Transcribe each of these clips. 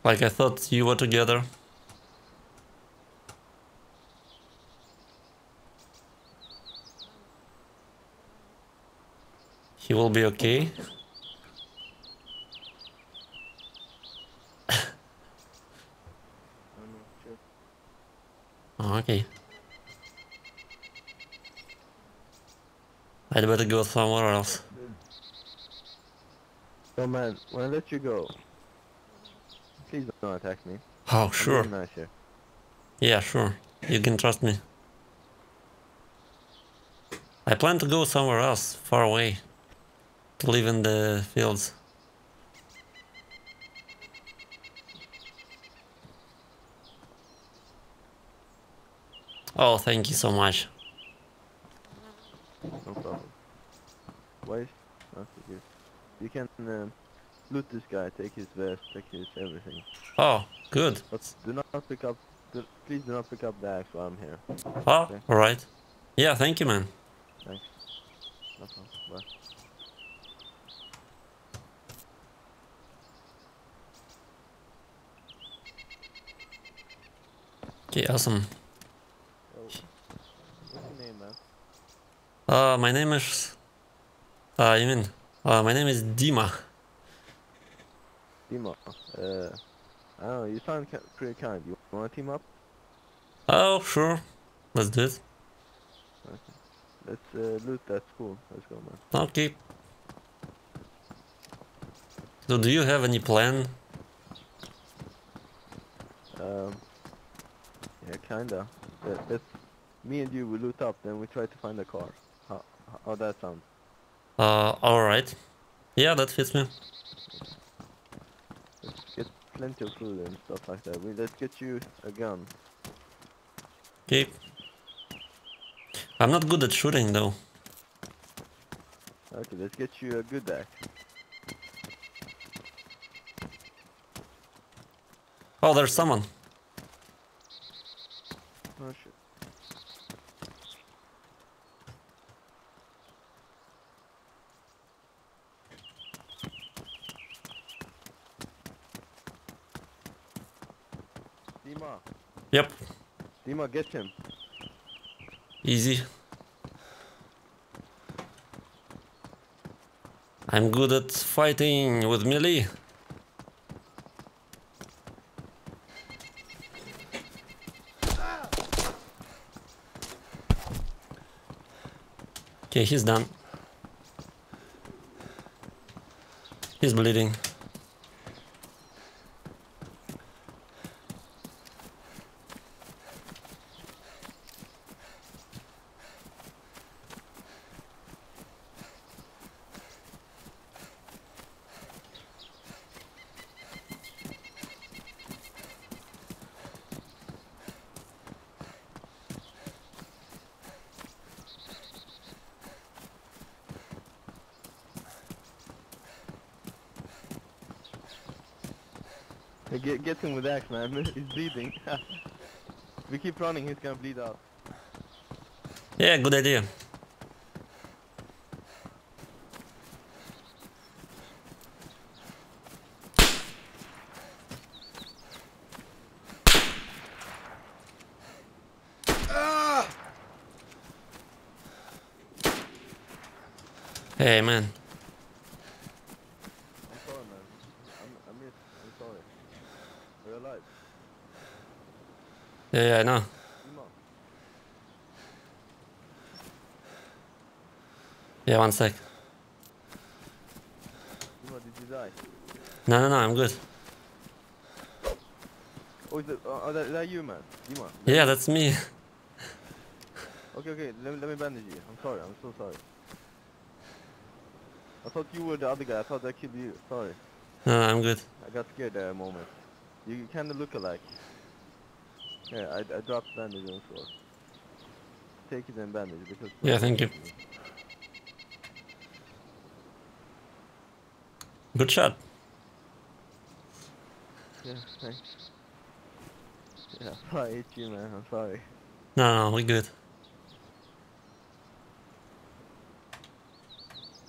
Like I thought you were together. He will be okay. I'm not sure. Oh, okay. I'd better go somewhere else. So man, when I let you go, please don't attack me. Oh, I'm sure. being nice here. Yeah, sure. You can trust me. I plan to go somewhere else, far away. To live in the fields. Oh, thank you so much. No problem. Why? Not so good. You can loot this guy, take his vest, take his everything. Oh, good. But do not pick up. Please do not pick up the axe while I'm here. Oh, Okay? alright. Yeah, thank you, man. Thanks. No problem. Bye. Okay, awesome. Yo, what's your name, man? My name is... you mean? My name is Dima. Dima. I don't know. You sound pretty kind. You wanna team up? Oh, sure. Let's do it. Okay. Let's loot that school. Let's go, man. Okay. So do you have any plan? Um. Yeah, kinda. Let's. Me and you, we loot up, then we try to find a car. How how that sound? Alright. Yeah, that fits me. Let's get plenty of food and stuff like that. Let's get you a gun. Okay. I'm not good at shooting though. Okay, let's get you a good axe. Oh, there's someone. Oh shit. Dima. Yep. Dima, get him. Easy. I'm good at fighting with melee. Okay, he's done. He's bleeding. Hey, get him with axe, man. He's bleeding. If we keep running, he's gonna bleed out. Yeah, good idea. Hey, man. I'm sorry, man. I'm sorry. Are you alive? Yeah, I know. Dima. Yeah, one sec. Dima, did you die? No, I'm good. Oh, that you, man? Dima, Yeah, that's me. Okay, let me bandage you. I'm sorry, I'm so sorry. I thought you were the other guy. I thought I killed you. Sorry. No, I'm good. I got scared there a moment. You kinda look alike. Yeah, I dropped bandage on the floor. Take it and bandage because it's not Yeah, thank working you. for me. Good shot. Yeah, thanks. Yeah, I hate you, man. I'm sorry. No, we good.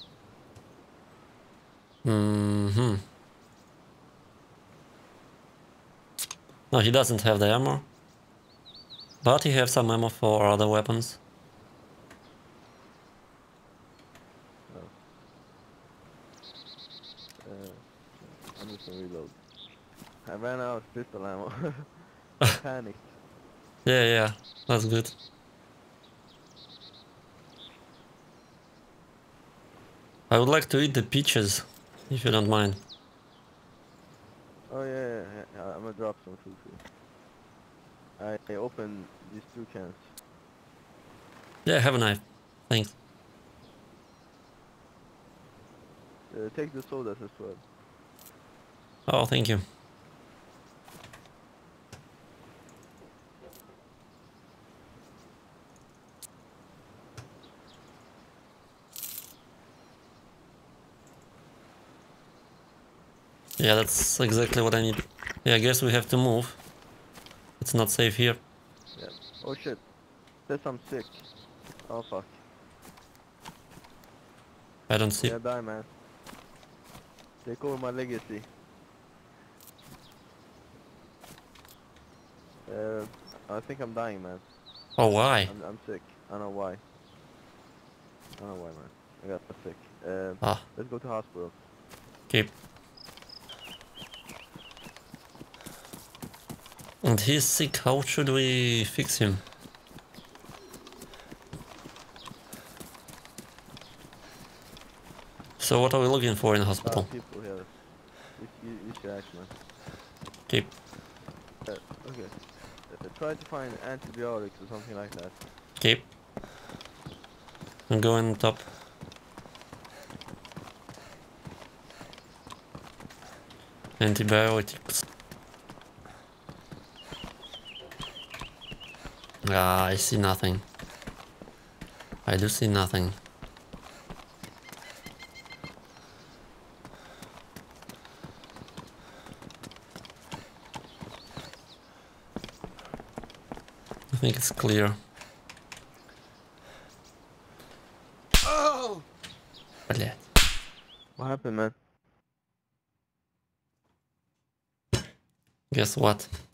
Mm-hmm. Oh, he doesn't have the ammo. But he has some ammo for other weapons. I'm just gonna reload. I ran out of pistol ammo. Panicked. Yeah, that's good. I would like to eat the peaches, if you don't mind. Oh yeah, I'm gonna drop some food for you. I opened these 2 cans. Yeah, have a knife. Thanks. Take the sodas as well. Oh, thank you. Yeah, that's exactly what I need. Yeah, I guess we have to move. It's not safe here. Yeah. Oh shit. Says I'm sick. Oh fuck. I don't see. Yeah, die man. Take over my legacy. I think I'm dying, man. Oh, why? I'm sick. I don't know why. I don't know why, man. I got sick. Ah, Let's go to hospital. keep. And he's sick. How should we fix him? So what are we looking for in the hospital? People here. You should act, man. Keep. Okay. Try to find antibiotics or something like that. Keep. I'm going top. Antibiotics. Ah, I see nothing. I do see nothing. I think it's clear. Oh! Блядь. What happened, man? Guess what?